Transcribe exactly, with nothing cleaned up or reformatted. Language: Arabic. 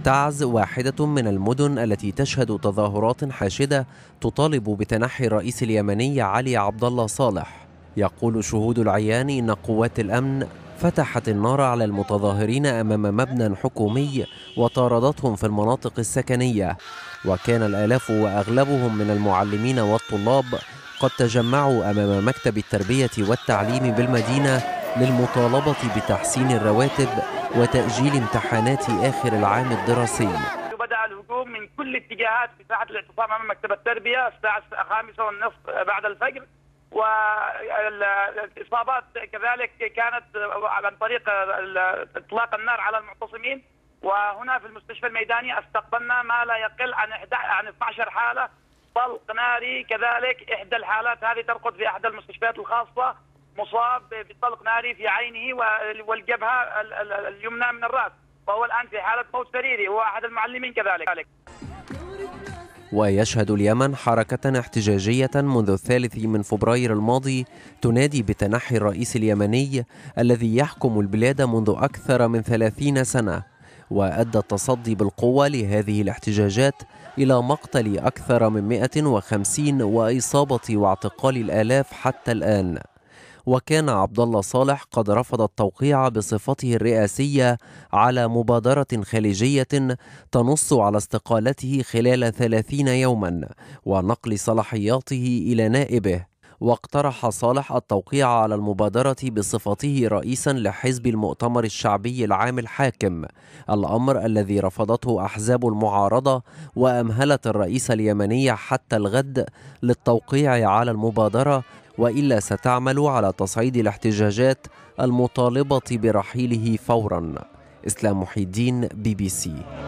تعز واحدة من المدن التي تشهد تظاهرات حاشدة تطالب بتنحي الرئيس اليمني علي عبد الله صالح. يقول شهود العيان إن قوات الأمن فتحت النار على المتظاهرين أمام مبنى حكومي وطاردتهم في المناطق السكنية، وكان الآلاف وأغلبهم من المعلمين والطلاب قد تجمعوا أمام مكتب التربية والتعليم بالمدينة للمطالبة بتحسين الرواتب وتأجيل امتحانات آخر العام الدراسي. بدأ الهجوم من كل الاتجاهات في ساحة الاعتصام أمام مكتب التربية الساعة الخامسة والنصف بعد الفجر، والإصابات كذلك كانت عن طريق إطلاق النار على المعتصمين. وهنا في المستشفى الميداني استقبلنا ما لا يقل عن عن اثني عشر حالة طلق ناري، كذلك إحدى الحالات هذه ترقد في أحد المستشفيات الخاصة مصاب بطلق ناري في عينه والجبهة اليمنى من الرأس، وهو الآن في حالة موت سريري، هو أحد المعلمين كذلك. ويشهد اليمن حركة احتجاجية منذ الثالث من فبراير الماضي تنادي بتنحي الرئيس اليمني الذي يحكم البلاد منذ أكثر من ثلاثين سنة، وأدى التصدي بالقوة لهذه الاحتجاجات إلى مقتل أكثر من مئة وخمسين وإصابة واعتقال الآلاف حتى الآن. وكان عبد الله صالح قد رفض التوقيع بصفته الرئاسية على مبادرة خليجية تنص على استقالته خلال ثلاثين يوما ونقل صلاحياته إلى نائبه، واقترح صالح التوقيع على المبادرة بصفته رئيسا لحزب المؤتمر الشعبي العام الحاكم، الأمر الذي رفضته أحزاب المعارضة وأمهلت الرئيس اليمني حتى الغد للتوقيع على المبادرة، وإلا ستعمل على تصعيد الاحتجاجات المطالبة برحيله فورا. إسلام محي الدين، بي بي سي.